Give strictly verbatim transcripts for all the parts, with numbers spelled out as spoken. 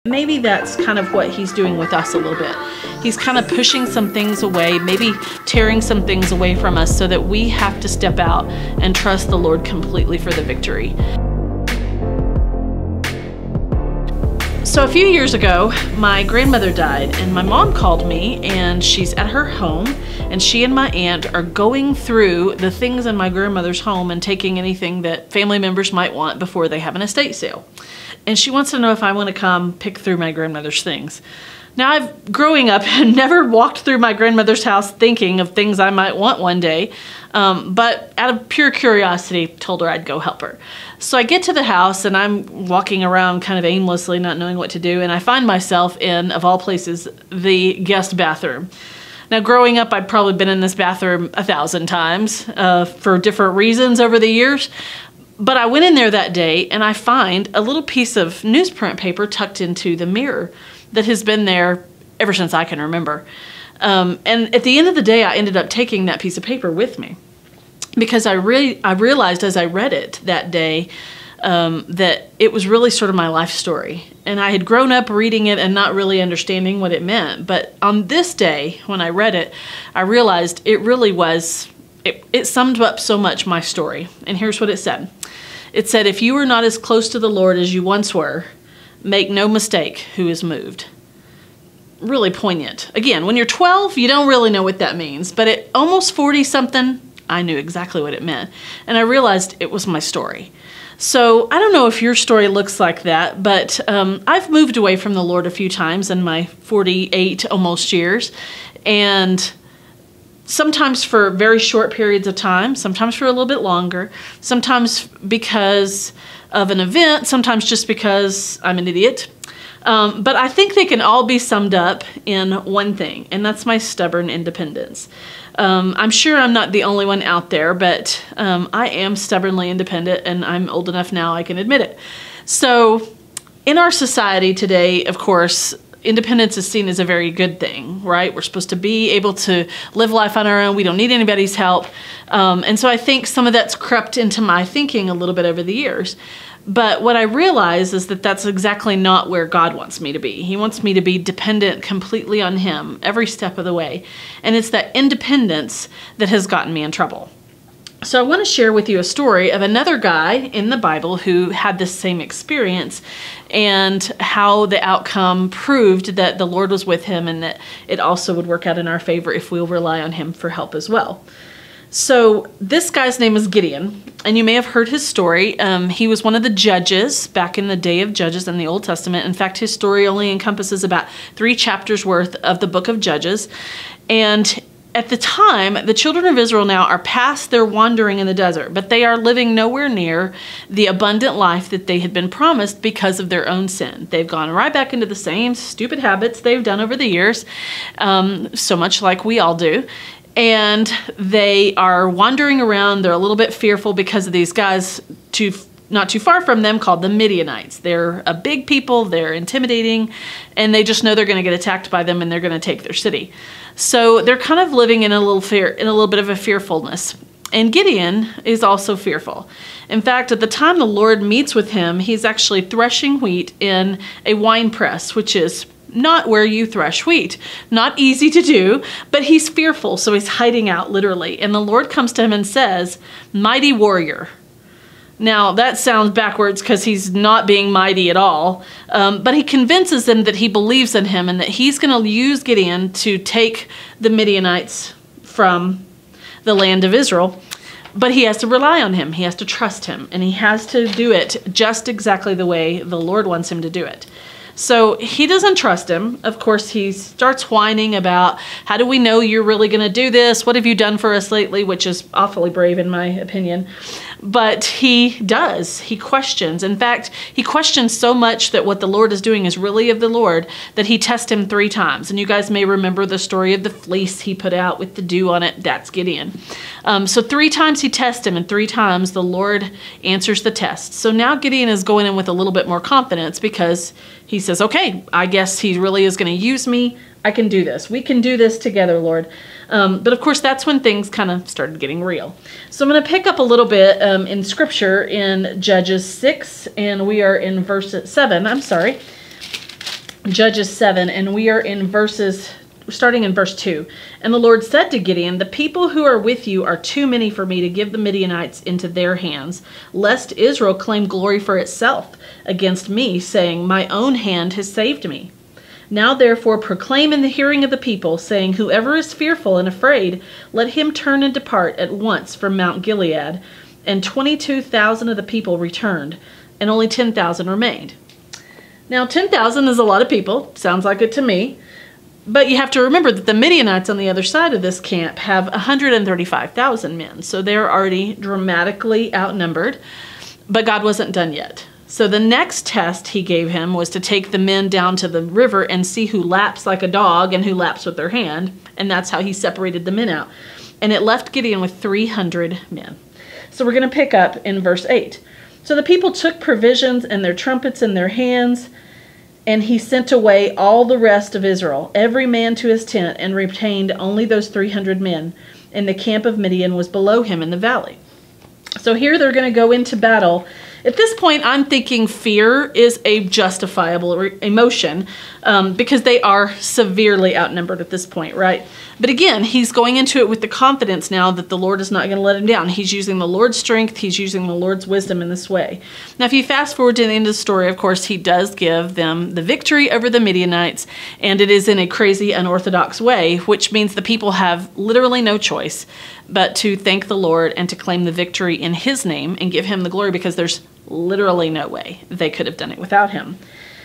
Maybe that's kind of what he's doing with us a little bit. He's kind of pushing some things away, maybe tearing some things away from us so that we have to step out and trust the Lord completely for the victory. So a few years ago, my grandmother died, and my mom called me, and she's at her home, and she and my aunt are going through the things in my grandmother's home and taking anything that family members might want before they have an estate sale. And she wants to know if I want to come pick through my grandmother's things. Now, I've, growing up, never walked through my grandmother's house thinking of things I might want one day, um, but out of pure curiosity, told her I'd go help her. So I get to the house, and I'm walking around kind of aimlessly, not knowing what to do, and I find myself in, of all places, the guest bathroom. Now, growing up, I'd probably been in this bathroom a thousand times uh, for different reasons over the years. But I went in there that day, and I find a little piece of newsprint paper tucked into the mirror that has been there ever since I can remember. Um, and at the end of the day, I ended up taking that piece of paper with me because I really I realized as I read it that day um, that it was really sort of my life story. And I had grown up reading it and not really understanding what it meant. But on this day, when I read it, I realized it really was, it, it summed up so much my story. And here's what it said. It said, "If you are not as close to the Lord as you once were, make no mistake who is moved." Really poignant. Again, when you're twelve, you don't really know what that means. But at almost forty something, I knew exactly what it meant. And I realized it was my story. So I don't know if your story looks like that, but um, I've moved away from the Lord a few times in my forty-eight almost years. And sometimes for very short periods of time, sometimes for a little bit longer, sometimes because of an event, sometimes just because I'm an idiot. Um, but I think they can all be summed up in one thing, and that's my stubborn independence. Um, I'm sure I'm not the only one out there, but um, I am stubbornly independent, and I'm old enough now I can admit it. So in our society today, of course, independence is seen as a very good thing, right? We're supposed to be able to live life on our own. We don't need anybody's help. Um, and so I think some of that's crept into my thinking a little bit over the years. But what I realize is that that's exactly not where God wants me to be. He wants me to be dependent completely on Him every step of the way. And it's that independence that has gotten me in trouble. So I want to share with you a story of another guy in the Bible who had this same experience and how the outcome proved that the Lord was with him and that it also would work out in our favor if we'll rely on Him for help as well. So this guy's name is Gideon, and you may have heard his story. Um, he was one of the judges back in the day of Judges in the Old Testament. In fact, his story only encompasses about three chapters worth of the book of Judges. And at the time, the children of Israel now are past their wandering in the desert, but they are living nowhere near the abundant life that they had been promised because of their own sin. They've gone right back into the same stupid habits they've done over the years, um, so much like we all do. And they are wandering around. They're a little bit fearful because of these guys too, not too far from them called the Midianites. They're a big people. They're intimidating, and they just know they're going to get attacked by them and they're going to take their city. So they're kind of living in a little fear, in a little bit of a fearfulness. And Gideon is also fearful. In fact, at the time the Lord meets with him, he's actually threshing wheat in a wine press, which is not where you thresh wheat. Not easy to do, but he's fearful, so he's hiding out literally. And the Lord comes to him and says, "Mighty warrior." Now, that sounds backwards because he's not being mighty at all, um, but he convinces them that he believes in him and that he's going to use Gideon to take the Midianites from the land of Israel. But he has to rely on him. He has to trust him, and he has to do it just exactly the way the Lord wants him to do it. So he doesn't trust him. Of course, he starts whining about, "How do we know you're really going to do this? What have you done for us lately?" Which is awfully brave in my opinion. But he does. He questions. In fact, he questions so much that what the Lord is doing is really of the Lord that he tests him three times. And you guys may remember the story of the fleece he put out with the dew on it. That's Gideon. Um, so three times he tests him, and three times the Lord answers the test. So now Gideon is going in with a little bit more confidence because he says, "Okay, I guess he really is going to use me. I can do this. We can do this together, Lord." Um, but of course, that's when things kind of started getting real. So I'm going to pick up a little bit um, in Scripture in Judges six, and we are in verse seven. I'm sorry. Judges seven, and we are in verses, starting in verse two. And the Lord said to Gideon, the people who are with you are too many for me to give the Midianites into their hands, lest Israel claim glory for itself against me, saying, my own hand has saved me. Now therefore proclaim in the hearing of the people, saying, whoever is fearful and afraid, let him turn and depart at once from Mount Gilead. And twenty-two thousand of the people returned, and only ten thousand remained. Now ten thousand is a lot of people, sounds like it to me, but you have to remember that the Midianites on the other side of this camp have one hundred thirty-five thousand men, so they're already dramatically outnumbered, but God wasn't done yet. So the next test he gave him was to take the men down to the river and see who laps like a dog and who laps with their hand, and that's how he separated the men out. And it left Gideon with three hundred men. So we're going to pick up in verse eight. So the people took provisions and their trumpets in their hands, and he sent away all the rest of Israel, every man to his tent, and retained only those three hundred men. And the camp of Midian was below him in the valley. So here they're going to go into battle. At this point, I'm thinking fear is a justifiable emotion um, because they are severely outnumbered at this point, right? But again, he's going into it with the confidence now that the Lord is not going to let him down. He's using the Lord's strength. He's using the Lord's wisdom in this way. Now, if you fast forward to the end of the story, of course, he does give them the victory over the Midianites, and it is in a crazy, unorthodox way, which means the people have literally no choice but to thank the Lord and to claim the victory in his name and give him the glory, because there's literally no way they could have done it without him.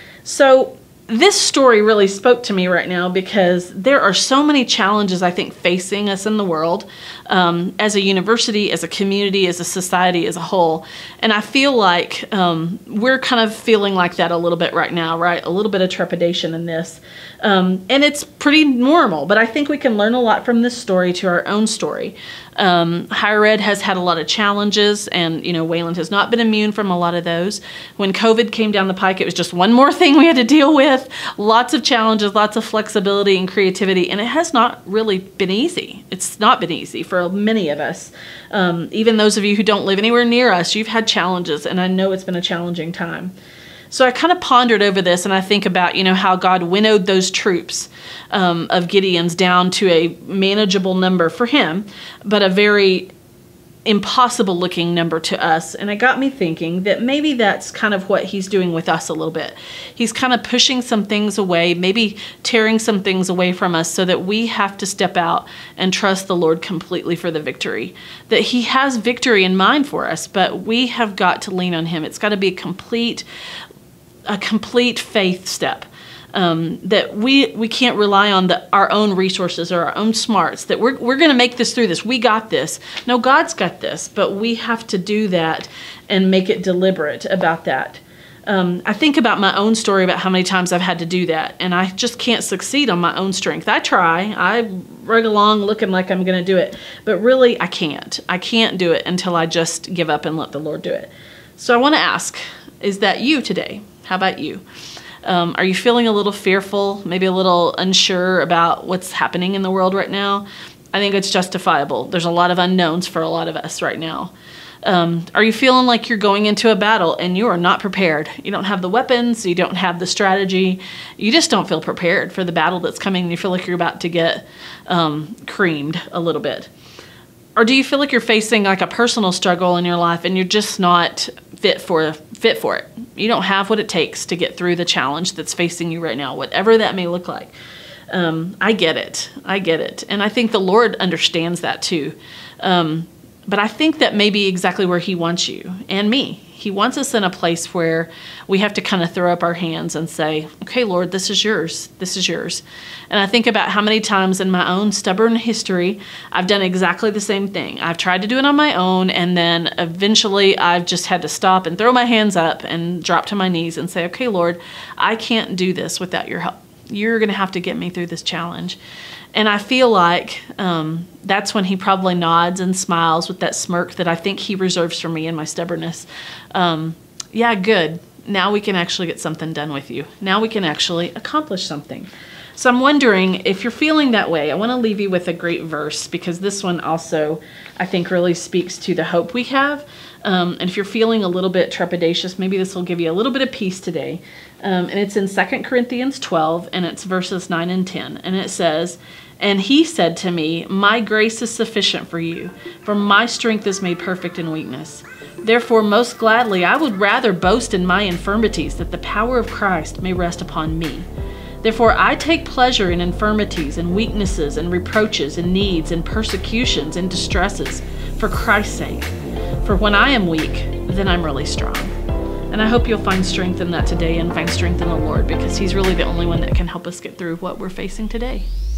So this story really spoke to me right now because there are so many challenges, I think, facing us in the world um, as a university, as a community, as a society as a whole. And I feel like um, we're kind of feeling like that a little bit right now, right? A little bit of trepidation in this. Um, and it's pretty normal, but I think we can learn a lot from this story to our own story. Um, higher ed has had a lot of challenges, and, you know, Wayland has not been immune from a lot of those. When COVID came down the pike, it was just one more thing we had to deal with. Lots of challenges, lots of flexibility and creativity, and it has not really been easy. It's not been easy for many of us. Um, even those of you who don't live anywhere near us, you've had challenges, and I know it's been a challenging time. So I kind of pondered over this, and I think about, you know, how God winnowed those troops um, of Gideon's down to a manageable number for him, but a very impossible looking number to us. And it got me thinking that maybe that's kind of what he's doing with us a little bit. He's kind of pushing some things away, maybe tearing some things away from us, so that we have to step out and trust the Lord completely for the victory. That he has victory in mind for us, but we have got to lean on him. It's got to be a complete a complete faith step, um, that we we can't rely on the, our own resources or our own smarts, that we're, we're going to make this through this. We got this. No, God's got this, but we have to do that and make it deliberate about that. Um, I think about my own story about how many times I've had to do that, and I just can't succeed on my own strength. I try. I rug along looking like I'm going to do it, but really I can't. I can't do it until I just give up and let the Lord do it. So I want to ask, is that you today? How about you? Um, are you feeling a little fearful, maybe a little unsure about what's happening in the world right now? I think it's justifiable. There's a lot of unknowns for a lot of us right now. Um, are you feeling like you're going into a battle and you are not prepared? You don't have the weapons, you don't have the strategy, you just don't feel prepared for the battle that's coming, and you feel like you're about to get um, creamed a little bit. Or do you feel like you're facing like a personal struggle in your life and you're just not fit for fit for it? You don't have what it takes to get through the challenge that's facing you right now, whatever that may look like. Um, I get it. I get it. And I think the Lord understands that too. Um, but I think that may be exactly where he wants you and me. He wants us in a place where we have to kind of throw up our hands and say, okay, Lord, this is yours. This is yours. And I think about how many times in my own stubborn history, I've done exactly the same thing. I've tried to do it on my own, and then eventually I've just had to stop and throw my hands up and drop to my knees and say, okay, Lord, I can't do this without your help. You're going to have to get me through this challenge. And I feel like um, that's when he probably nods and smiles with that smirk that I think he reserves for me in my stubbornness. Um, yeah, good. Now we can actually get something done with you. Now we can actually accomplish something. So I'm wondering if you're feeling that way. I want to leave you with a great verse, because this one also, I think, really speaks to the hope we have. Um, and if you're feeling a little bit trepidatious, maybe this will give you a little bit of peace today. Um, and it's in Second Corinthians twelve, and it's verses nine and ten. And it says, "And he said to me, my grace is sufficient for you, for my strength is made perfect in weakness. Therefore, most gladly, I would rather boast in my infirmities, that the power of Christ may rest upon me. Therefore, I take pleasure in infirmities and weaknesses and reproaches and needs and persecutions and distresses for Christ's sake. For when I am weak, then I'm really strong." And I hope you'll find strength in that today and find strength in the Lord, because he's really the only one that can help us get through what we're facing today.